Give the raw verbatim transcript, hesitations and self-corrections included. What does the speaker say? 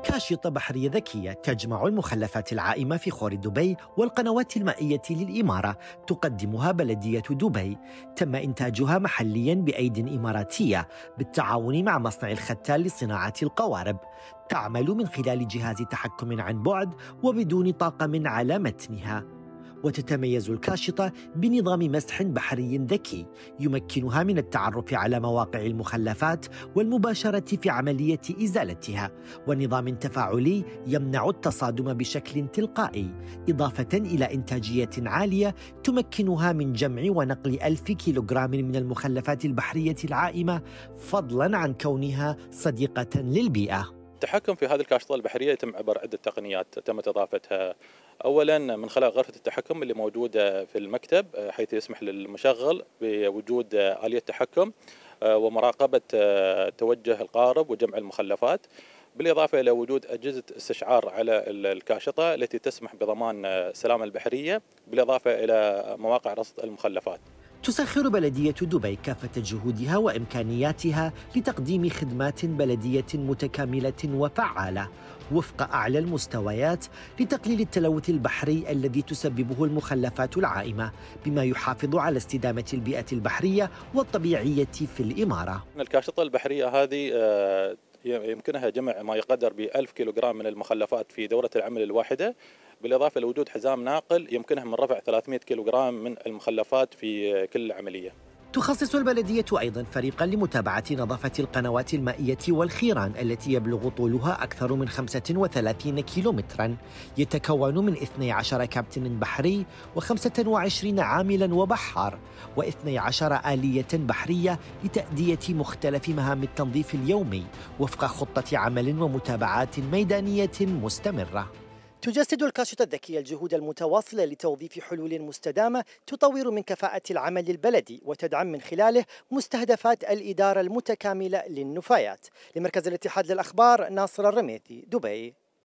كاشطة بحرية ذكية تجمع المخلفات العائمة في خور دبي والقنوات المائية للإمارة تقدمها بلدية دبي. تم إنتاجها محلياً بأيد إماراتية بالتعاون مع مصنع الختال لصناعة القوارب. تعمل من خلال جهاز تحكم عن بعد وبدون طاقم على متنها. وتتميز الكاشطة بنظام مسح بحري ذكي يمكنها من التعرف على مواقع المخلفات والمباشرة في عملية إزالتها، ونظام تفاعلي يمنع التصادم بشكل تلقائي، إضافة إلى إنتاجية عالية تمكنها من جمع ونقل ألف كيلوغرام من المخلفات البحرية العائمة، فضلاً عن كونها صديقة للبيئة. التحكم في هذه الكاشطة البحرية يتم عبر عدة تقنيات تمت إضافتها. أولاً من خلال غرفة التحكم اللي موجودة في المكتب، حيث يسمح للمشغل بوجود آلية تحكم ومراقبة توجه القارب وجمع المخلفات، بالإضافة إلى وجود أجهزة استشعار على الكاشطة التي تسمح بضمان السلامة البحرية، بالإضافة إلى مواقع رصد المخلفات. تسخر بلدية دبي كافة جهودها وإمكانياتها لتقديم خدمات بلدية متكاملة وفعالة وفق أعلى المستويات لتقليل التلوث البحري الذي تسببه المخلفات العائمة، بما يحافظ على استدامة البيئة البحرية والطبيعية في الإمارة. الكاشطة البحرية هذه يمكنها جمع ما يقدر بألف كيلوغرام من المخلفات في دورة العمل الواحدة، بالإضافة لوجود حزام ناقل يمكنها من رفع ثلاثمئة كيلوغرام من المخلفات في كل عملية. تخصص البلدية أيضاً فريقاً لمتابعة نظافة القنوات المائية والخيران التي يبلغ طولها أكثر من خمسة وثلاثين كيلومتراً، يتكون من اثني عشر كابتن بحري وخمسة وعشرين عاملاً وبحار واثني عشر آلية بحرية لتأدية مختلف مهام التنظيف اليومي وفق خطة عمل ومتابعات ميدانية مستمرة. تجسد الكاشطة الذكية الجهود المتواصلة لتوظيف حلول مستدامة تطور من كفاءة العمل البلدي وتدعم من خلاله مستهدفات الإدارة المتكاملة للنفايات. لمركز الاتحاد للأخبار، ناصر الرميثي، دبي.